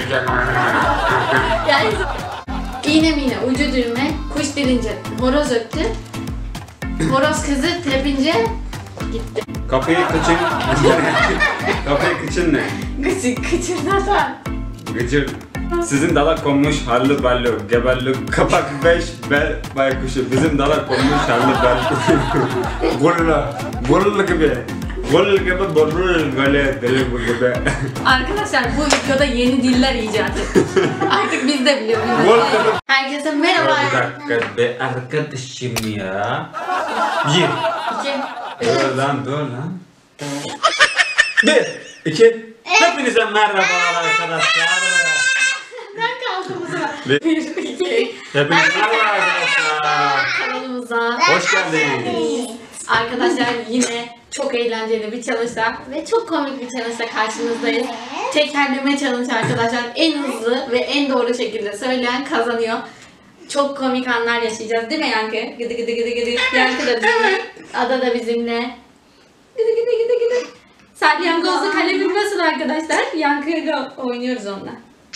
güzel. Yani iğne mine, ucu düğme, kuş dilince horoz öttü. Horoz kızı tepince gitti. Kapıyı kıçın. Kapıyı kıçın ne? Kıçırdasan. Gıcır. Sizin dala konmuş hallı ballı, geberli kapak 5 bel baykuşu. Bizim dala konmuş hallı ballı. Burlu gibi. Burlu gibi burlu böyle deli bu gibi. Arkadaşlar bu videoda yeni diller icat ettik. Artık biz de biliyoruz. Herkese merhaba. Bir dakika be arkadaşım ya. Bir. İki. Dur lan. Bir. İki. Hepinize merhabalar arkadaşlar. Ben kaldım bu sefer. Bir. Bir, iki. Hepinize merhaba arkadaşlar. Kanalımıza Hoş geldiniz. Arkadaşlar yine çok eğlenceli bir challenge'la ve çok komik bir challenge'la karşınızdayız. Tekerleme challenge arkadaşlar. En hızlı ve en doğru şekilde söyleyen kazanıyor. Çok komik anlar yaşayacağız değil mi Yankı? Gıdı gıdı gıdı gıdı. Yankı da bizimle. Ada da bizimle. Gıdı gıdı gıdı gıdı. Salyangozlu kalemim nasıl arkadaşlar? Yankı'yla oynuyoruz onunla.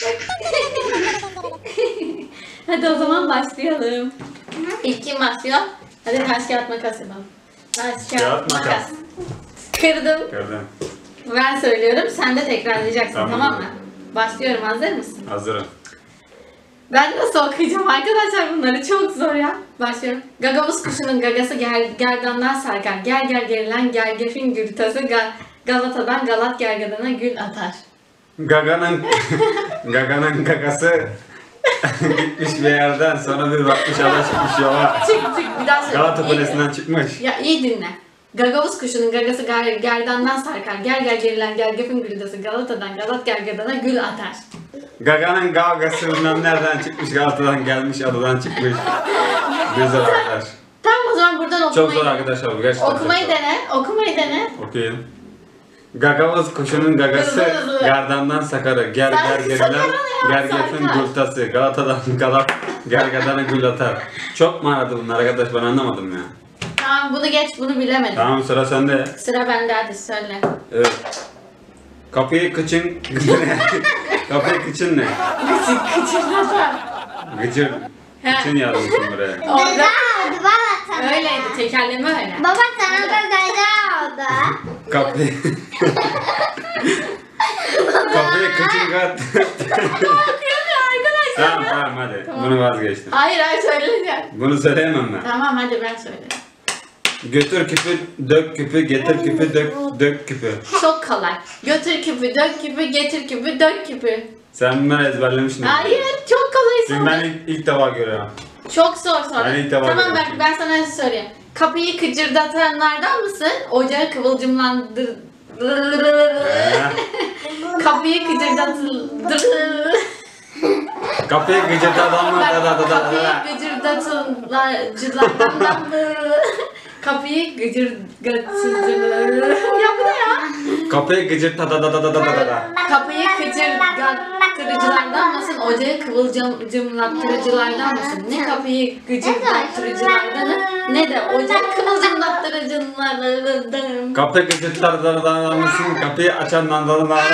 Hadi o zaman başlayalım. İlk kim başlıyor? Hadi taş kağıt makas yapalım. Taş kağıt makas. Kırdım. Gördüm. Ben söylüyorum, sen de tekrarlayacaksın, Tamam. tamam mı? Başlıyorum, hazır mısın? Hazırım. Ben nasıl okuyacağım arkadaşlar, bunları çok zor ya. Başlıyorum. Gagavuz kuşunun gagası gerdandan sarkar. Gel gel gerilen gergefin gürtası Galata'dan Galat gergadana gül atar. Gaga'nın gagası gitmiş bir yerden sonra bir bakmış ada çıkmış yola. Çık bir daha söyle. Galata İyi Kulesi'nden dinle. çıkmış. Ya iyi dinle. Gagavuz kuşunun gagası gerdandan sarkar. Gel gel gerilen gergefin gürtası Galata'dan Galat gergadana gül atar. Gaga'nın gavgasından nereden çıkmış? Galata'dan gelmiş, adadan çıkmış. Güzel arkadaş. Tamam o zaman buradan okumayı Çok zor arkadaşlar bu gerçekten. Okumayı çok zor. dene, okumayı dene. Okuyayım. Gagavuz kuşunun gagası Hızlı, hızlı. gerdandan sakarı. Ger Sen ger gerilen sakarını yap, gergefin sarkar. gültası. Galata'dan Galat gergadana gül atar. Çok mu aradı bunlar arkadaş, ben anlamadım ya. Tamam bunu geç, bunu bilemedim. Tamam, sıra sende. Sıra bende, hadi söyle. Evet. Kapıyı kıçın... Kapıyı kıçın ne? Kıçırdasan. Gıcır. He. Kıçın yazmışsın buraya. Orada oldu baba sana? öyleydi, tekerleme öyle. Baba sana da gaza oldu. Kapıyı... Kapıyı kıçın kat... Tamam tamam hadi. Tamam. Bunu vazgeçtim. Hayır söyleyeceğim. Bunu söyleyemem ben. Tamam hadi ben söyleyeyim. Götür küpü, dök küpü, getir küpü, dök küpü. Çok kolay. Götür küpü, dök küpü, getir küpü, dök küpü. Sen bunları ezberlemişsin. Hayır, çok kolay Çünkü soru. ben ilk defa görüyorum. Çok zor soru. Ben ilk defa Tamam görüyorum. ben sana söyleyeyim. Kapıyı kıcırdatanlardan mısın? Ocağı kıvılcımlandır. Kapıyı kıcırdatır. Kapıyı gıcırdadan mı? Kapıyı gıcırdatıcılardan mı? Kapıyı gıcırdatıcılar. Ya bu ne ya? Kapıyı gıcırdadan. Kapıyı gıcırdattırıcılardan mısın? Ocağı kıvılcımlattırıcılardan mısın? Ne kapıyı gıcırdattırıcılardan ne de ocağı kıvılcımlattırıcılardan. Kapıyı gıcırdadan mısın? Kapıyı açandan mısın? Oldu mu?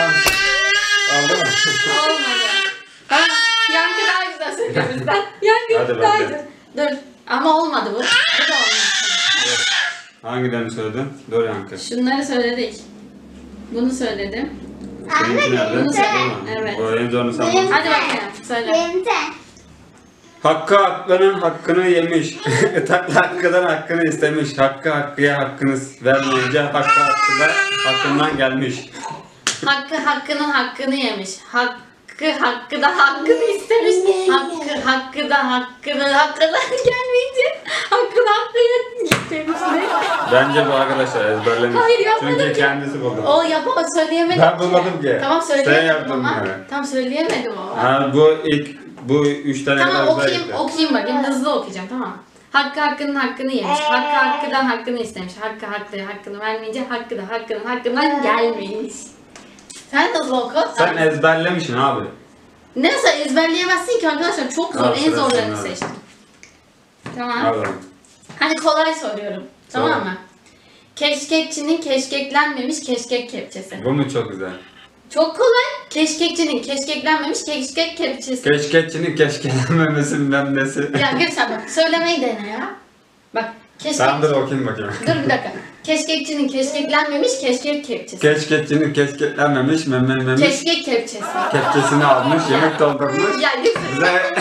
Olmadı. Ha, Yankı daha güzel söylüyor bizden. Yankı Hadi daha ben de. güzel. Dur. Ama olmadı bu. Bu da olmadı. Hangilerini söyledin? Dur Yankı. Şunları söyledik. Bunu söyledim. Seninki nerede? Bunu söyledim. Değil mi? Evet. O en zorunu sen Benim- bul. Hadi bakayım. Söyle. Benim de. Hakkı hakkının hakkını yemiş. Hakkıdan hakkını istemiş. Hakkı hakkıya hakkını vermeyince hakkı hakkından gelmiş. Hakkı hakkının hakkını yemiş. Hakkı da hakkını istemiş. Hakkı da hakkından gelmeyince hakkını istemiş. Bence bu arkadaşlar ezberlemiş. Hayır, yapmadım Çünkü ki. kendisi buldu. O yapamadı, söyleyemedim. Ben bulmadım ki. Tamam Sen söyleyemedim yaptın ama. bunları. Tamam söyleyemedim ama. Ha bu üç tane Tamam kadar güzel gitti. okuyayım bakayım, hızlı okuyacağım, tamam mı? Hakkı hakkının hakkını yemiş. Hakkı hakkıdan hakkını istemiş. Hakkı hakkını vermeyince hakkı da hakkından gelmemiş. Sen hızlı oku. Sen ezberlemişsin abi. Nasıl ezberleyemezsin ki arkadaşlar, çok zor. Al, En sıra zorlarını sende. seçtim. Tamam. Al. Hadi kolay soruyorum. Tamam Sor. mı? Keşkekçinin keşkeklenmemiş keşkek kepçesi. Bu mu çok güzel? Çok kolay. Keşkekçinin keşkeklenmemiş keşkek kepçesi. Keşkekçinin keşkelenmemesi bilmem nesi. Ya Gülsen bak söylemeyi dene ya. Bak keşkek... Tamam dur okuyayım bakayım. Dur bir dakika. Keşkekçinin keşkeklenmemiş keşkek kepçesi. Keşkekçinin keşkeklenmemiş memelenmemiş Keşkek kepçesi. kepçesini almış, yemek doldurmuş. Ya Gülsen.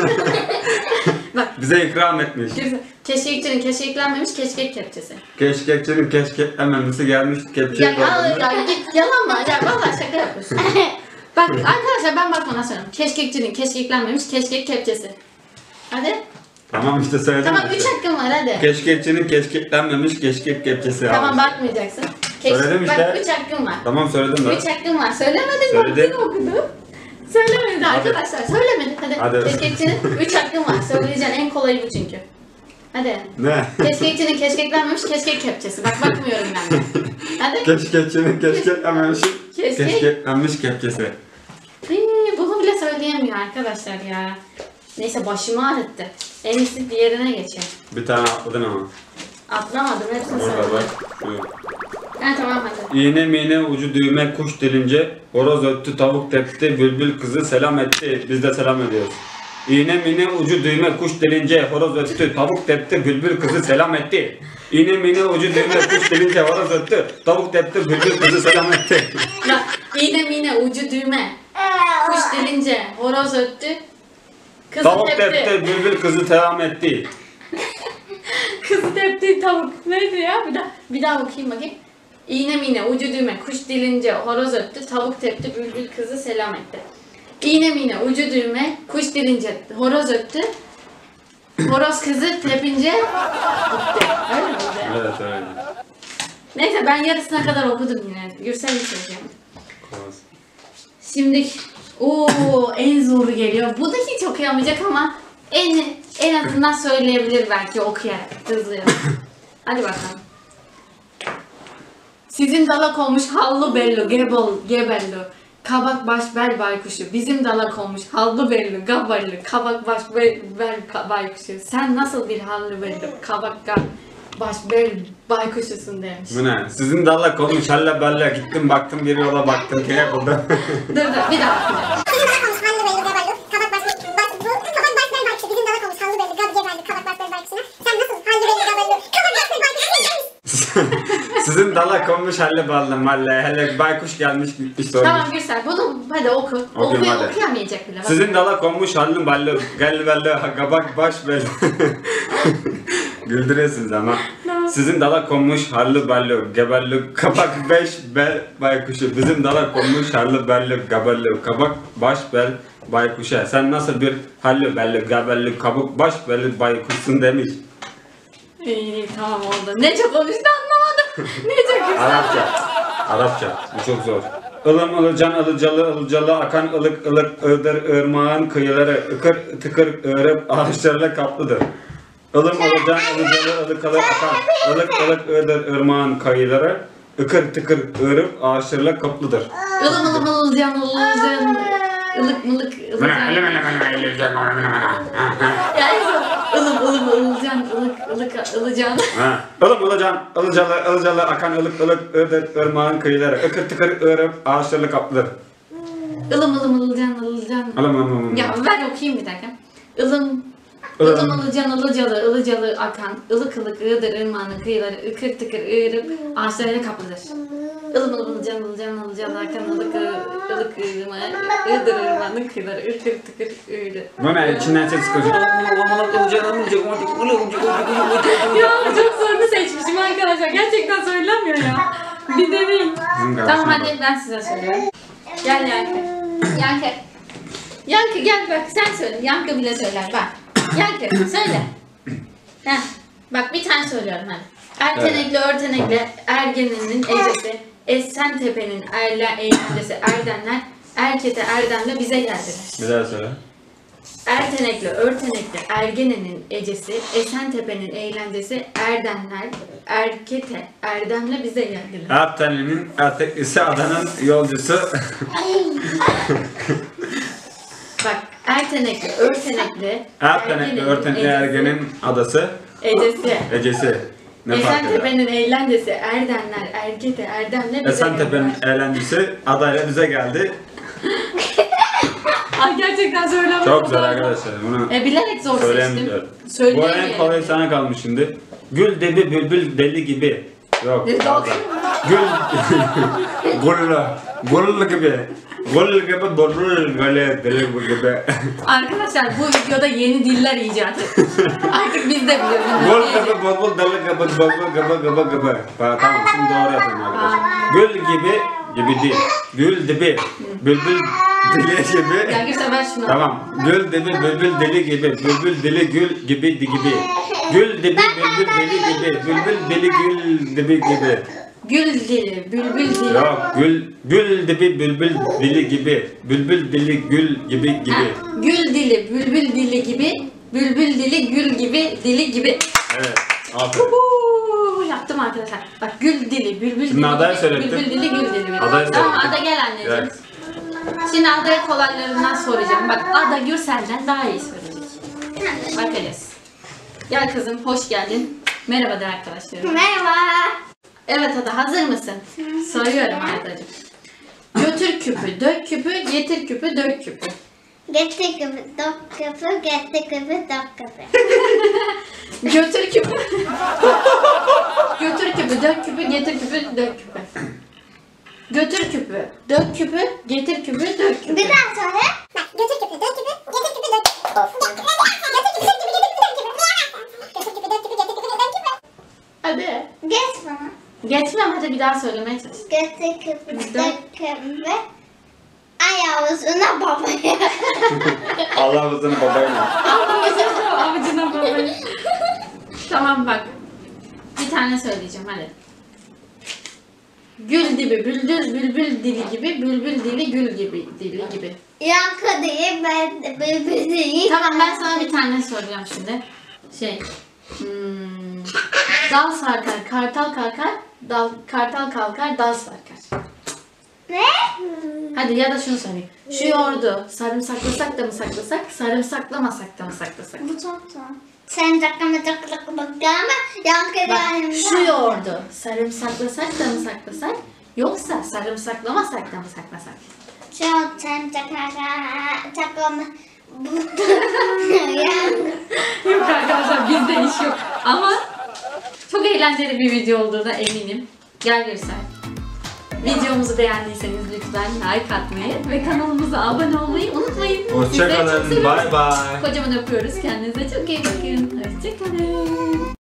Bak. Bize ikram etmiş. Keşkekçinin keşkeklenmemiş keşkek kepçesi. Keşkekçinin keşkeklenmemesi gelmiş kepçeyi Ya doldurmuş. ya git yalan mı? Ya vallahi şaka yapıyorsun. Bak arkadaşlar ben bakmadan söylüyorum. Keşkekçinin keşkeklenmemiş keşkek kepçesi. Hadi. Tamam işte söyledim. Tamam işte. 3 hakkın var hadi. Keşkekçinin keşkeklenmemiş keşkek kepçesi Tamam almış. bakmayacaksın. Söyledim işte. Bak 3 hakkın var. Tamam söyledim ben. 3 hakkın var. Söylemedin Söyledim. okudum. Söylemedi Hadi. arkadaşlar. Söylemedi. Hadi. Hadi. Keşkekçinin 3 hakkın var. Söyleyeceksin en kolayı bu çünkü. Hadi. Ne? Keşkekçinin keşkeklenmemiş keşkek kepçesi. Bak bakmıyorum ben de. Hadi. Keşkekçinin keşkeklenmemiş Keşkek- keşkeklenmiş kepçesi. Bunu bile söyleyemiyor arkadaşlar ya. Neyse başımı ağrıttı. En iyisi diğerine geçeyim. Bir tane atladın ama. Atlamadım hepsini Orada söyledim. bak. Şu. Ha tamam hadi. İğne miğne ucu düğme kuş delince horoz öttü tavuk tepti bülbül kızı selam etti. Biz de selam ediyoruz. İğne miğne ucu düğme kuş delince horoz öttü tavuk tepti bülbül kızı selam etti. İğne miğne ucu düğme kuş delince horoz öttü tavuk tepti bülbül kızı selam etti. Ya iğne mine ucu düğme. Kuş delince horoz öttü. Kızı Tavuk tepti. tepti bülbül kızı selam etti. Kızı tepti tavuk. Neydi ya? Bir daha okuyayım bakayım. İğne mine ucu düğme kuş dilince horoz öttü. Tavuk tepti bülbül kızı selam etti. İğne mine ucu düğme kuş dilince horoz öttü. Horoz kızı tepince gitti. Öyle mi oldu? Evet öyle. Neyse ben yarısına kadar okudum yine. Gürsel içeceğim. Şimdi en zoru geliyor. Bu da hiç okuyamayacak ama en azından söyleyebilir belki okuyarak hızlı. Hadi bakalım. Sizin dalak olmuş hallı bello gebello. Kabak baş bel baykuşu. Bizim dalak olmuş hallı bello gaballo. Kabak baş bel baykuşu. Sen nasıl bir hallı bello kabak baş bel baykuşusun demiş. Bu ne? Sizin dalla konmuş halle belle gittim baktım bir yola baktım ki ne buldum. Dur bir daha okuyacağım. Sizin dala konmuş halle ballı malle hele baykuş gelmiş gitmiş sormuş. Tamam Gürsel bunu hadi oku. Okuyayım, hadi. Okuyamayacak bile. Bak. Sizin dala konmuş halle ballı gel belli kabak baş belli. Güldürüyorsunuz ama. Sizin dala konmuş harlı ballı gebelli kabak beş bel baykuşu. Bizim dala konmuş harlı belli gebelli kabak baş bel baykuşa. Sen nasıl bir harlı belli gebelli kabak baş belli baykuşsun demiş. İyi tamam oldu. Ne çok konuştu anlamadım. Ne çok güzel. Arapça. Bu çok zor. Ilım ılıcan ılıcalı ılıcalı akan ılık ılık ığdır ırmağın kıyıları ıkır tıkır ığırıp ağaçlarla kaplıdır. Ilım ılıcan ılıcalı ılıkalı akan ılık ılık ığdır ırmağın kıyıları ıkır tıkır ığırıp ağaçlarla kaplıdır. Ilım ılım ılıcan ılık mılık ılıcan. Yani ılım ılım ılıcan ılıcan. Ilım ılıcan ılıcalı ılıcalı akan ılık ılık ığdır ırmağın kıyıları ıkır tıkır ığırıp ağaçlarla kaplıdır. Ilım ılım ılıcan. Ya ben okuyayım bir dakika. Ilım ılıcan ılıcalı akan ılık ılık ığdır ırmağının kıyıları ıkır tıkır ığırıp ağaçlarla kaplıdır. Ilım ılıcan ılıcalı akan ılık ılık ığdır ırmağının kıyıları ıkır tıkır ığırıp. Bu ne? İçinden ses çıkıyor. Ya çok zorunu seçmişim arkadaşlar. Gerçekten söylemiyor ya. Bir deneyin. Tamam hadi ben size söylüyorum. Gel Yankı. Yankı gel bak sen söyle. Yankı bile söyler bak. Yankı söyle. Heh, bak bir tane söylüyorum hadi. Ertenekli örtenekli ergenenin ecesi. Esentepe'nin eğlencesi erdenler. Erkete erdemle bize geldiler. Bir daha söyle. Ertenekli örtenekli ergenenin ecesi. Esentepe'nin eğlencesi erdenler. Erkete erdemle bize geldiler. Ertenli'nin erteklisi adanın yolcusu. Bak ertenekli örtenekli Ertenekli ergenin adası. Ecesi. Ne fark eder? Esentepe'nin eğlencesi erdenler erkete erdemle bize Esentepe'nin geldiler. eğlencesi adayla bize geldi. Gerçekten söylemem. Çok zor arkadaşlar. Bunu Bilerek zor söyleyemeyeceğim. seçtim. Bu en kolay sana kalmış şimdi. Gül dedi bülbül deli gibi. Yok. Yok. Gül. Gul gibi. Gul gibi borul böyle deli gibi. Arkadaşlar bu videoda yeni diller icat ettik. Artık biz de biliyoruz. Gul gibi borul deli gibi. Tamam şimdi doğru yapalım arkadaşlar. Gül gibi değil. Gül dibi bülbül deli gibi. Ya Gülse ver şunu. Tamam. Gül dibi bülbül deli gibi. Bülbül deli gül gibi gibi. Gül dibi bülbül deli gibi. Bülbül deli gül dibi gibi. Gül dili, bülbül dili. Yok. Gül dibi bülbül dili gibi. Bülbül dili gül gibi Ha, gibi. gül dili, bülbül dili gibi. Bülbül dili, gül gibi, dili gibi. Evet. Aferin. Yaptım arkadaşlar. Bak gül dili, bülbül Şimdi dili adayı gibi, söylettin. bülbül dili, gül dili gibi. Adayı Tamam söylettin. Ada gel anneciğim. Evet. Şimdi Ada'ya kolaylarından soracağım. Bak Ada Gürsel'den daha iyi söyleyecek. Bakacağız. Gel kızım, hoş geldin. Merhaba de arkadaşlarım. Merhaba. Evet Ada, hazır mısın? Soruyorum Ada'cığım. Götür küpü, dök küpü, getir küpü, dök küpü. Getir küpü, dök küpü, getir küpü, dök küpü. Götür küpü. Götür küpü, dök küpü, getir küpü, dök küpü. Götür küpü, dök küpü, getir küpü, dök küpü. Bir daha söyle. Bak götür küpü, dök küpü, getir küpü, dök küpü. Götür küpü, dök küpü, getir küpü, dök küpü. Götür küpü, dök küpü, getir küpü, dök küpü. Hadi. Geç bana. Geçmem, hadi bir daha söylemeye çalış. Getir küpü, dök küpü. Ayağımızına babaya. Allah hızını babayla. Avucuna babayı. Tamam bak. Bir tane söyleyeceğim hadi. Gül dibi, bülbül dili gibi, bülbül dili gül gibi dili gibi. Yankı değil, ben de bülbül değil. Tamam ben sana bir tane soracağım şimdi. Dal sarkar, kartal kalkar, kartal kalkar, dal sarkar. Ne? Hadi ya da şunu söyleyeyim. Şu yoğurdu sarımsaklasak da mı saklasak, sarımsaklamasak da mı saklasak? Bu çok zor. Sen dakikama ama yankı Bak değil. şu yoğurdu sarımsaklasak da mı saklasak, yoksa sarımsaklamasak da mı saklasak? Şu sen takama. Yok arkadaşlar bizde iş yok. Ama çok eğlenceli bir video olduğuna eminim. Gel Gürsel. Videomuzu beğendiyseniz lütfen like atmayı ve kanalımıza abone olmayı unutmayın. Sizleri çok Hoşçakalın. seviyoruz. Bye bye. Kocaman öpüyoruz. Kendinize çok iyi bakın. Hoşçakalın.